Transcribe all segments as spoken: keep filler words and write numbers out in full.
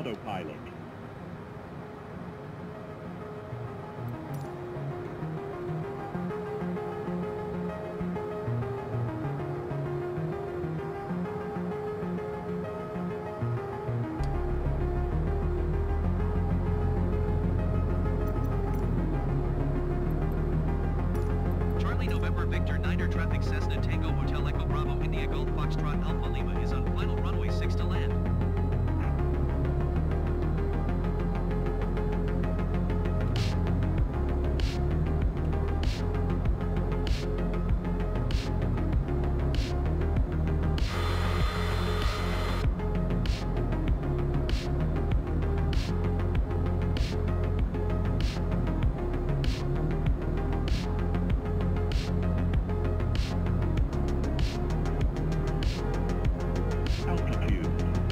autopilot. Charlie November Victor Niner traffic Cessna Tango Hotel Echo Bravo India Golf Foxtrot Alpha Lima is on final runway six to land. Altitude.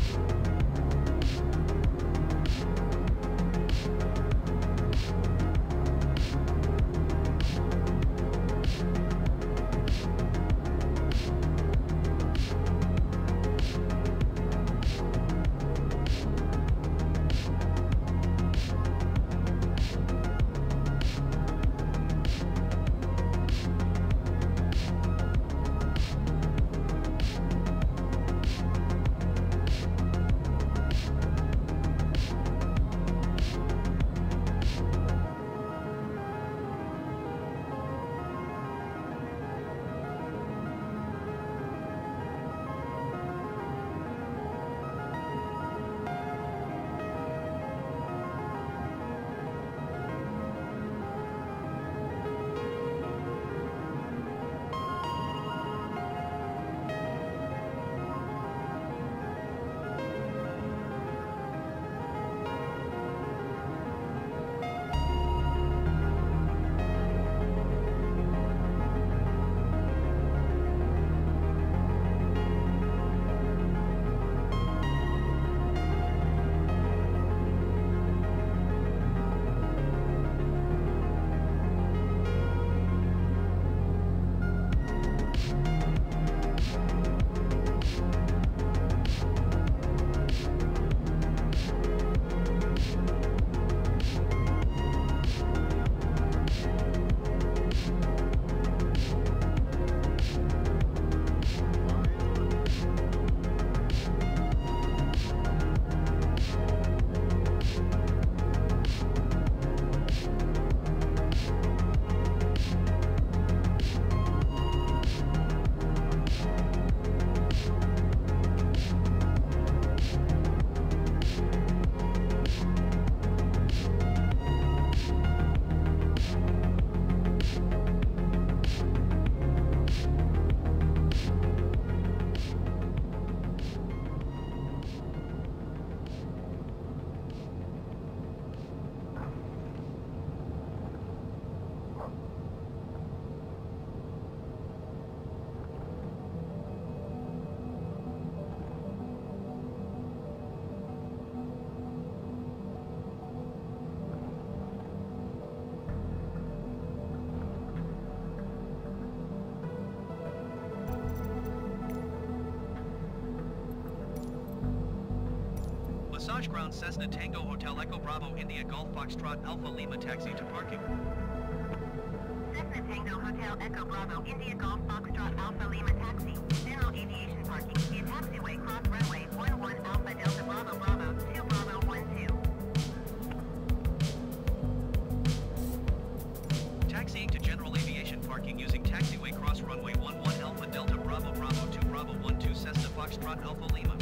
Massage Ground Cessna Tango Hotel Echo Bravo India Golf Foxtrot Alpha Lima taxi to parking. Cessna Tango Hotel Echo Bravo India Golf Foxtrot Alpha Lima taxi. General aviation parking via taxiway cross runway one one Alpha Delta Bravo Bravo two Bravo one two. Taxiing to general aviation parking using taxiway cross runway one one Alpha Delta Bravo Bravo two Bravo one two Cessna Foxtrot Alpha Lima.